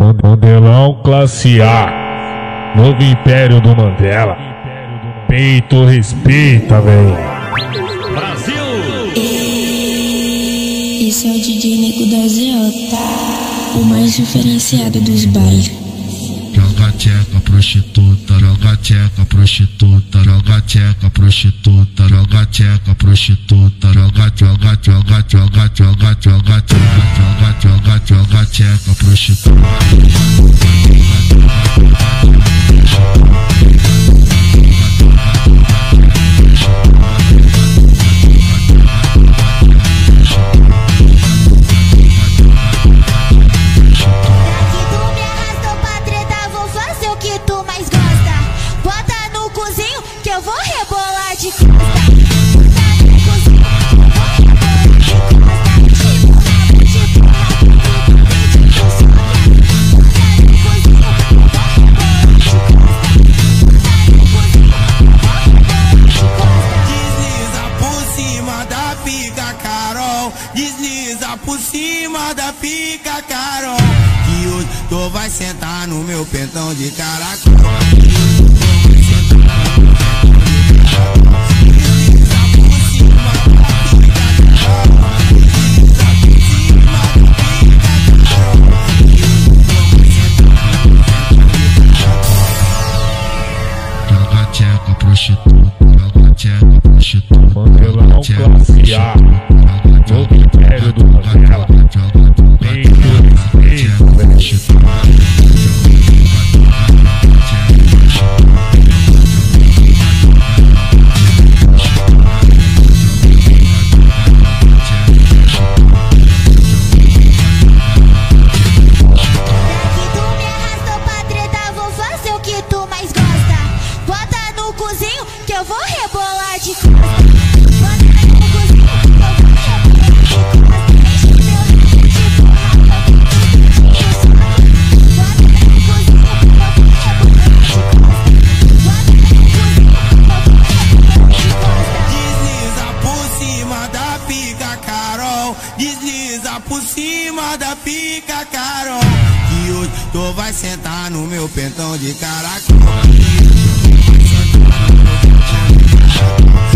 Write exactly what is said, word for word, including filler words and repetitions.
Mandelão classe A, novo império do Mandela. Peito respeita, velho. Brasil! Esse é o D J Nego da Ziota, o mais diferenciado dos bailes. Joga tcheca, prostituta, joga tcheca, prostituta, joga tcheca, prostituta, joga tcheca, prostituta, joga, joga, joga, joga, joga, joga, joga, joga, joga, tcheca, prostituta. Eu vou rebolar de costa. Desliza por cima da pica, Carol. Desliza por cima da pica, Carol. Que hoje tu vai sentar no meu pentão de caracol. Joga tcheca, prostituta, joga tcheca, prostituta, Mandelão classe A, novo império do Mandela. Peito respeita, velho. Que eu vou rebolar de costa. Bota no cozinho, que eu vou rebolar de costa. Enche meu rabo de porrada, que eu tô de Bota no cozinho, que eu vou rebolar de costa. Bota no cozinho, que eu vou rebolar de costa. Desliza por cima da pica, Carol. Desliza por cima da pica, Carol. Que hoje tu vai sentar no meu pentão de caracol.